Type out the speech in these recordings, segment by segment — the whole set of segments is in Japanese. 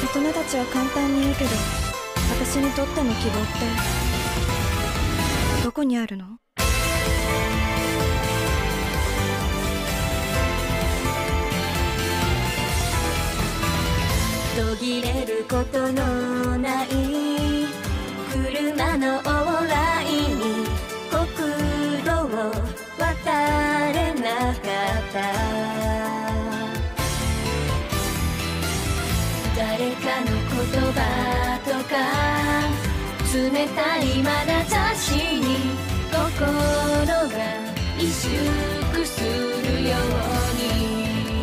大人たちは簡単に言うけど、私にとっての希望ってどこにあるの？ 途切れることのない車の往来に国道を渡れなかった誰かの言葉とか冷たい眼差しに心が萎縮するように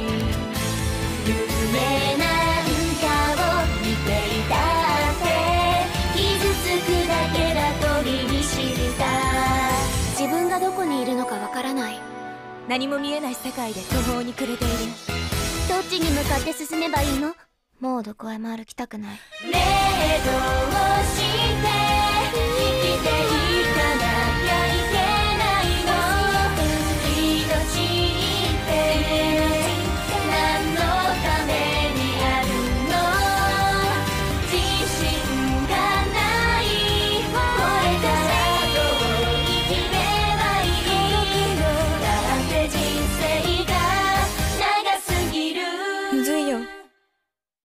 夢なんかを見ていたって傷つくだけだと身に知った自分がどこにいるのかわからない何も見えない世界で途方に暮れているどっちに向かって進めばいいのもうどこへも歩きたくない目通して